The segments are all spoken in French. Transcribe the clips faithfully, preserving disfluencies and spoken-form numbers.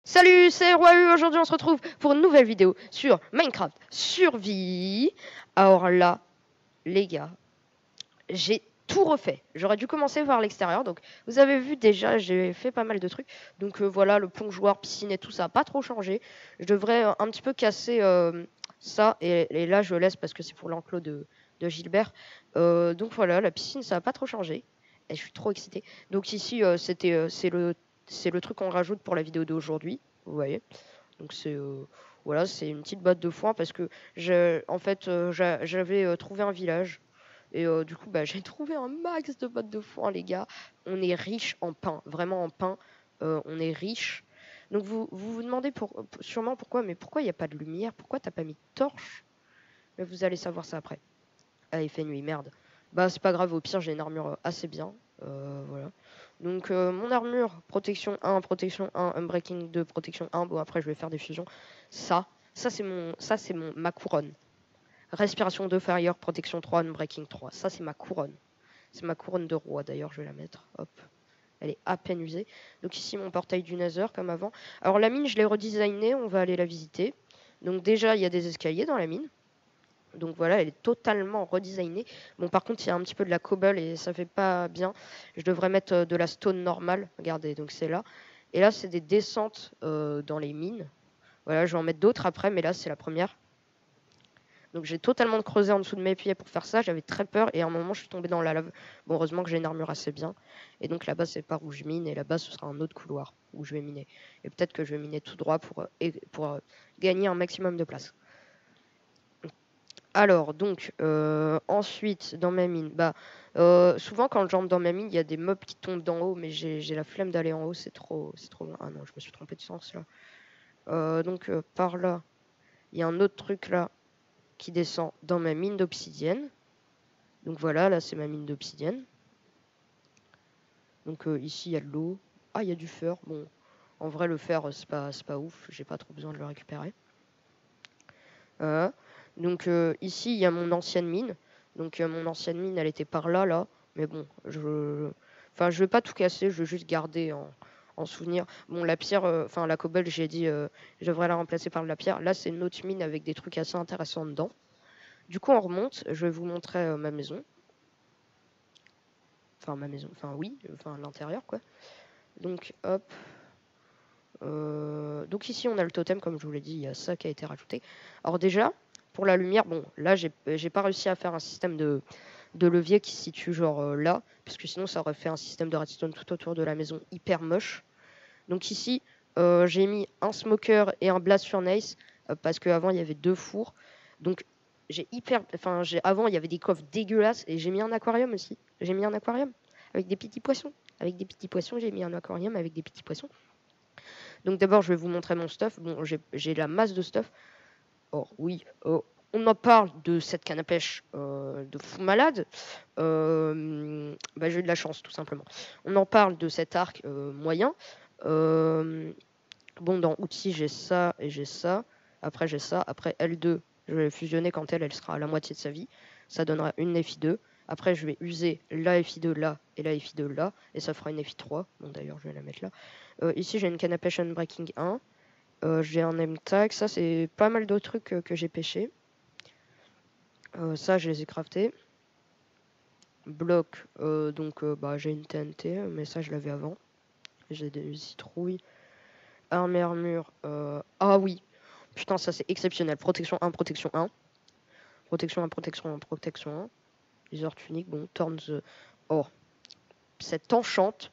Salut, c'est Roi. Aujourd'hui on se retrouve pour une nouvelle vidéo sur Minecraft Survie. Alors là, les gars, j'ai tout refait. J'aurais dû commencer par l'extérieur. Donc vous avez vu déjà, j'ai fait pas mal de trucs. Donc euh, voilà, le plongeoir, piscine et tout ça n'a pas trop changé. Je devrais euh, un petit peu casser euh, ça. Et, et là je laisse parce que c'est pour l'enclos de, de Gilbert. Euh, donc voilà, la piscine ça n'a pas trop changé. Et je suis trop excitée. Donc ici euh, c'était euh, c'est le c'est le truc qu'on rajoute pour la vidéo d'aujourd'hui. Vous voyez. Donc c'est euh, voilà, c'est une petite boîte de foin parce que je, en fait euh, j'a- j'avais euh, trouvé un village et euh, du coup bah, j'ai trouvé un max de boîtes de foin, les gars. On est riche en pain, vraiment en pain. Euh, on est riche. Donc vous vous, vous demandez pour, sûrement pourquoi, mais pourquoi il n'y a pas de lumière? Pourquoi t'as pas mis de torche? Mais vous allez savoir ça après. Ah, il fait nuit, merde. Bah, c'est pas grave, au pire, j'ai une armure euh, assez bien. Euh, voilà. Donc, euh, mon armure, protection un, protection un, unbreaking deux, protection un. Bon, après, je vais faire des fusions. Ça, ça, c'est mon, ça, c'est mon, ma couronne. Respiration deux, fire, protection trois, unbreaking trois. Ça, c'est ma couronne. C'est ma couronne de roi, d'ailleurs, je vais la mettre. Hop. Elle est à peine usée. Donc, ici, mon portail du Nether, comme avant. Alors, la mine, je l'ai redesignée. On va aller la visiter. Donc, déjà, il y a des escaliers dans la mine. Donc voilà, elle est totalement redesignée. Bon, par contre, il y a un petit peu de la cobble et ça fait pas bien. Je devrais mettre euh, de la stone normale. Regardez, donc c'est là. Et là, c'est des descentes euh, dans les mines. Voilà, je vais en mettre d'autres après, mais là, c'est la première. Donc j'ai totalement creusé en dessous de mes pieds pour faire ça. J'avais très peur et à un moment, je suis tombée dans la lave. Bon, heureusement que j'ai une armure assez bien. Et donc là-bas, c'est par où je mine. Et là-bas, ce sera un autre couloir où je vais miner. Et peut-être que je vais miner tout droit pour, euh, pour euh, gagner un maximum de place. Alors, donc, euh, ensuite, dans ma mine, bah, euh, souvent quand j'entre dans ma mine, il y a des mobs qui tombent d'en haut, mais j'ai j'ai la flemme d'aller en haut, c'est trop, c'est trop loin. Ah non, je me suis trompé de sens là. Euh, donc, euh, par là, il y a un autre truc là qui descend dans ma mine d'obsidienne. Donc voilà, là, c'est ma mine d'obsidienne. Donc euh, ici, il y a de l'eau. Ah, il y a du fer. Bon, en vrai, le fer, c'est pas, c'est pas ouf, j'ai pas trop besoin de le récupérer. Euh, donc euh, ici, il y a mon ancienne mine. Donc euh, mon ancienne mine, elle était par là, là. Mais bon, je... Enfin, je vais pas tout casser, je vais juste garder en, en souvenir. Bon, la pierre, enfin euh, la cobble, j'ai dit, euh, je devrais la remplacer par de la pierre. Là, c'est une autre mine avec des trucs assez intéressants dedans. Du coup, on remonte. Je vais vous montrer euh, ma maison. Enfin, ma maison. Enfin, oui. Enfin, l'intérieur, quoi. Donc, hop. Euh, donc ici, on a le totem, comme je vous l'ai dit. Il y a ça qui a été rajouté. Alors déjà, pour la lumière, bon, là, j'ai j'ai pas réussi à faire un système de, de levier qui se situe genre euh, là, parce que sinon, ça aurait fait un système de redstone tout autour de la maison hyper moche. Donc ici, euh, j'ai mis un smoker et un blast furnace, euh, parce qu'avant, il y avait deux fours. Donc, j'ai hyper... Enfin, j'ai avant, il y avait des coffres dégueulasses, et j'ai mis un aquarium aussi. J'ai mis un aquarium avec des petits poissons. Avec des petits poissons, j'ai mis un aquarium avec des petits poissons. Donc d'abord, je vais vous montrer mon stuff. Bon, j'ai la masse de stuff. Oh oui, oh, on en parle de cette canne à pêche euh, de fou malade. Euh, bah, j'ai eu de la chance, tout simplement. On en parle de cet arc euh, moyen. Euh, bon, dans outils, j'ai ça et j'ai ça. Après, j'ai ça. Après, L deux, je vais fusionner quand elle, elle sera à la moitié de sa vie. Ça donnera une F I deux. Après, je vais user la F I deux là et la F I deux là. Et ça fera une F I trois. Bon, d'ailleurs, je vais la mettre là. Euh, ici, j'ai une canne à pêche Unbreaking un. Euh, j'ai un M-Tag. Ça, c'est pas mal d'autres trucs euh, que j'ai pêché. Euh, ça, je les ai craftés. Bloc, euh, donc euh, bah, j'ai une T N T, mais ça, je l'avais avant. J'ai des citrouilles. Arme et armure. Euh... Ah oui. Putain, ça, c'est exceptionnel. Protection un, protection un. Protection un, protection un, protection un. Laser tunique, bon, Thorns. Oh. Cette enchante.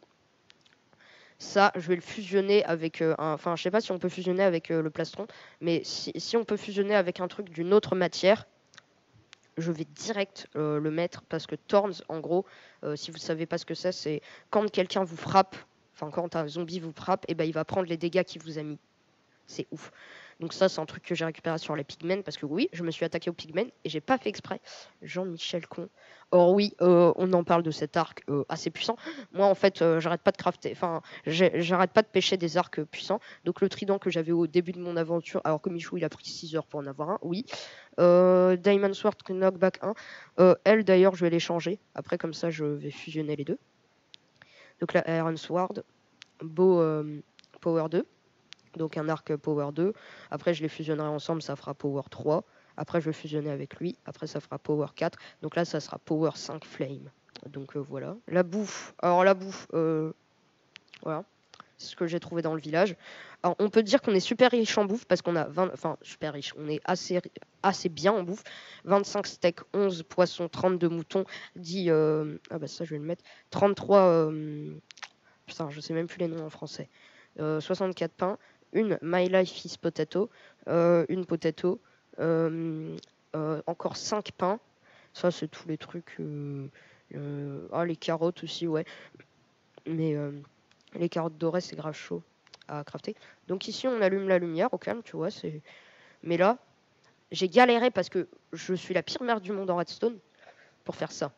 Ça, je vais le fusionner avec euh, un... Enfin, je sais pas si on peut fusionner avec euh, le plastron, mais si, si on peut fusionner avec un truc d'une autre matière, je vais direct euh, le mettre parce que Thorns, en gros, euh, si vous savez pas ce que c'est, c'est quand quelqu'un vous frappe, enfin quand un zombie vous frappe, et ben il va prendre les dégâts qu'il vous a mis. C'est ouf. Donc ça, c'est un truc que j'ai récupéré sur les pigmen, parce que oui, je me suis attaqué aux pigmen, et j'ai pas fait exprès. Jean-Michel Con. Or oui, euh, on en parle de cet arc euh, assez puissant. Moi, en fait, euh, j'arrête pas de crafter, enfin, j'arrête pas de pêcher des arcs puissants. Donc le trident que j'avais au début de mon aventure, alors que Michou, il a pris six heures pour en avoir un, oui. Euh, Diamond Sword Knockback un. Euh, elle, d'ailleurs, je vais les changer. Après, comme ça, je vais fusionner les deux. Donc la Iron Sword, Bow euh, Power deux. Donc un arc power deux. Après, je les fusionnerai ensemble, ça fera power trois. Après, je vais fusionner avec lui. Après, ça fera power quatre. Donc là, ça sera power cinq flame. Donc euh, voilà. La bouffe. Alors la bouffe, euh, voilà. C'est ce que j'ai trouvé dans le village. Alors on peut dire qu'on est super riche en bouffe parce qu'on a vingt... Enfin, super riche. On est assez, assez bien en bouffe. vingt-cinq steaks, onze poissons, trente-deux moutons, dix... Euh... Ah bah ça, je vais le mettre. trente-trois... Euh... Putain, je sais même plus les noms en français. Euh, soixante-quatre pains. Une My Life is Potato. Euh, une potato. Euh... Euh, encore cinq pains. Ça, c'est tous les trucs... Euh... Euh... Ah, les carottes aussi, ouais. Mais... Euh... Les carottes dorées, c'est grave chaud à crafter. Donc ici, on allume la lumière au calme, tu vois. C'est. Mais là, j'ai galéré parce que je suis la pire merde du monde en redstone pour faire ça.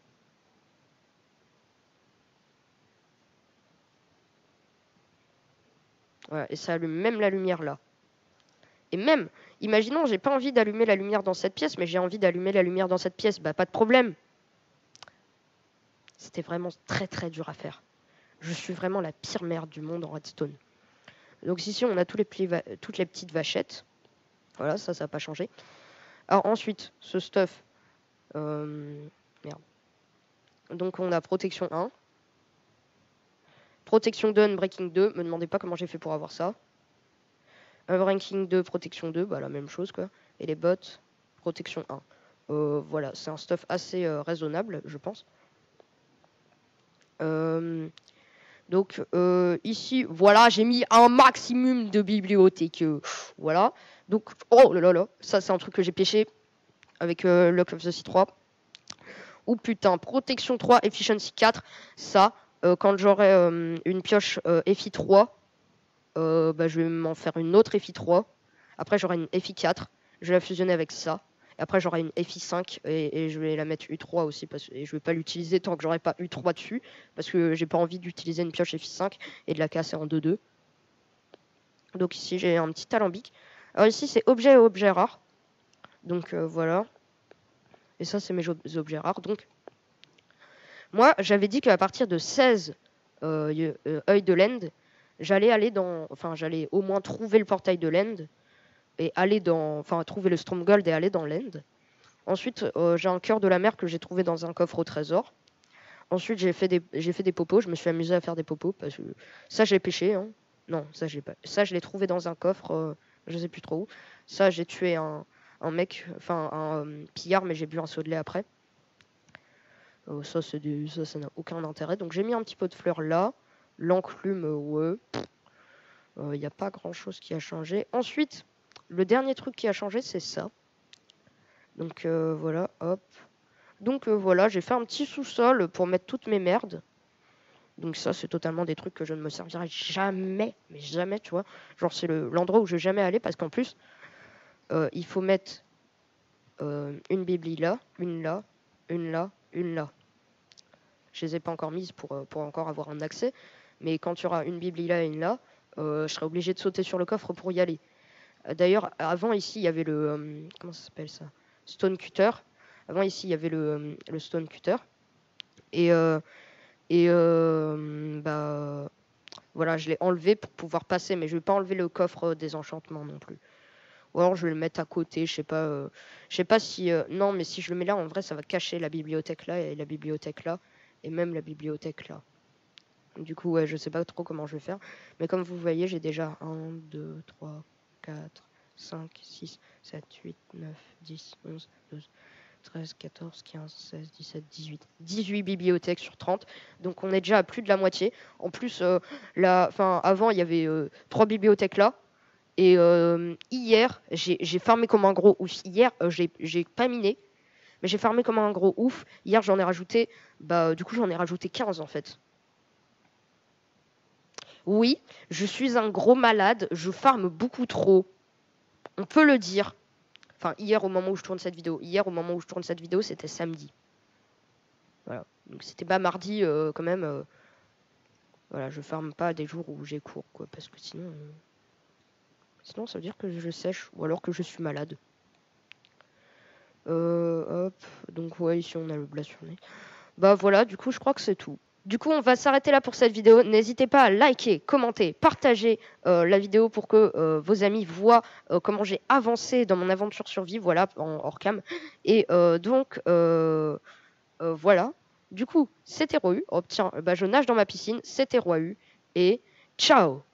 Voilà, et ça allume même la lumière là. Et même, imaginons, j'ai pas envie d'allumer la lumière dans cette pièce, mais j'ai envie d'allumer la lumière dans cette pièce. Bah, pas de problème. C'était vraiment très très dur à faire. Je suis vraiment la pire merde du monde en redstone. Donc ici, on a tous les petits toutes les petites vachettes. Voilà, ça, ça n'a pas changé. Alors ensuite, ce stuff. Euh... Merde. Donc on a protection un. Protection deux, unbreaking deux. Me demandez pas comment j'ai fait pour avoir ça. Unbreaking deux, protection deux. Bah la même chose quoi. Et les bottes, protection un. Euh, voilà, c'est un stuff assez euh, raisonnable, je pense. Euh... Donc euh, ici, voilà, j'ai mis un maximum de bibliothèque. Euh, voilà. Donc, oh là là là, ça c'est un truc que j'ai pêché avec euh, Luck of the Sea trois. Ou putain, protection trois, efficiency quatre. Ça, euh, quand j'aurai euh, une pioche euh, F I trois, euh, bah, je vais m'en faire une autre F I trois. Après, j'aurai une F I quatre. Je vais la fusionner avec ça. Et après, j'aurai une F I cinq et, et je vais la mettre U trois aussi. Parce, et je vais pas l'utiliser tant que j'aurai pas U trois dessus. Parce que j'ai pas envie d'utiliser une pioche F I cinq et de la casser en deux deux. Donc ici, j'ai un petit alambic. Alors ici, c'est objet et objet rare. Donc euh, voilà. Et ça, c'est mes objets rares. Donc, moi, j'avais dit qu'à partir de seize euh, euh, œils de l'end, j'allais aller dans... Enfin, j'allais au moins trouver le portail de l'end et aller dans... Enfin, trouver le Stronghold et aller dans l'end. Ensuite, euh, j'ai un cœur de la mer que j'ai trouvé dans un coffre au trésor. Ensuite, j'ai fait des, j'ai fait des popos. Je me suis amusé à faire des popos parce que ça, je l'ai pêché. Hein. Non, ça, je l'ai pas. Ça, je l'ai trouvé dans un coffre. Euh, je sais plus trop où. Ça, j'ai tué un, un mec, enfin un euh, pillard, mais j'ai bu un seau de lait après. Euh, ça, c'est du, ça, ça n'a aucun intérêt. Donc, j'ai mis un petit pot de fleurs là. L'enclume, euh, ouais. Il n'y a pas grand chose qui a changé. Ensuite, le dernier truc qui a changé, c'est ça. Donc, euh, voilà, hop. Donc, euh, voilà, j'ai fait un petit sous-sol pour mettre toutes mes merdes. Donc, ça, c'est totalement des trucs que je ne me servirai jamais. Mais jamais, tu vois. Genre, c'est le, l'endroit où je vais jamais aller parce qu'en plus, euh, il faut mettre euh, une bibli là, une là, une là, une là. Je les ai pas encore mises pour, pour encore avoir un accès. Mais quand tu auras une bibli là et une là, euh, je serai obligé de sauter sur le coffre pour y aller. D'ailleurs, avant ici, il y avait le... Euh, comment ça s'appelle ça? Stone Cutter. Avant ici, il y avait le, euh, le Stone Cutter. Et, euh, et euh, bah, voilà, je l'ai enlevé pour pouvoir passer. Mais je vais pas enlever le coffre des enchantements non plus. Ou alors je vais le mettre à côté, je sais pas. Euh, je sais pas si... Euh, non, mais si je le mets là, en vrai, ça va cacher la bibliothèque là et la bibliothèque là. Et même la bibliothèque là. Du coup, ouais, je sais pas trop comment je vais faire. Mais comme vous voyez, j'ai déjà un, deux, trois, quatre, cinq, six, sept, huit, neuf, dix, onze, douze, treize, quatorze, quinze, seize, dix-sept, dix-huit. dix-huit bibliothèques sur trente. Donc on est déjà à plus de la moitié. En plus, euh, la, avant, il y avait euh, trois bibliothèques là. Et euh, hier, j'ai farmé comme un gros ouf. Hier, euh, j'ai pas miné. Mais j'ai farmé comme un gros ouf. Hier, j'en ai rajouté... Bah, du coup, j'en ai rajouté quinze en fait. Oui, je suis un gros malade, je farme beaucoup trop. On peut le dire. Enfin, hier au moment où je tourne cette vidéo. Hier au moment où je tourne cette vidéo, c'était samedi. Voilà. Donc c'était pas mardi euh, quand même. Euh, voilà, je farme pas des jours où j'ai cours, quoi. Parce que sinon... Euh, sinon, ça veut dire que je sèche. Ou alors que je suis malade. Euh, hop. Donc ouais, ici on a le blas sur le nez. Bah voilà, du coup, je crois que c'est tout. Du coup, on va s'arrêter là pour cette vidéo. N'hésitez pas à liker, commenter, partager euh, la vidéo pour que euh, vos amis voient euh, comment j'ai avancé dans mon aventure survie, voilà, en hors cam. Et euh, donc, euh, euh, voilà. Du coup, c'était Rohu. Oh, tiens, bah, je nage dans ma piscine. C'était Rohu. Et ciao!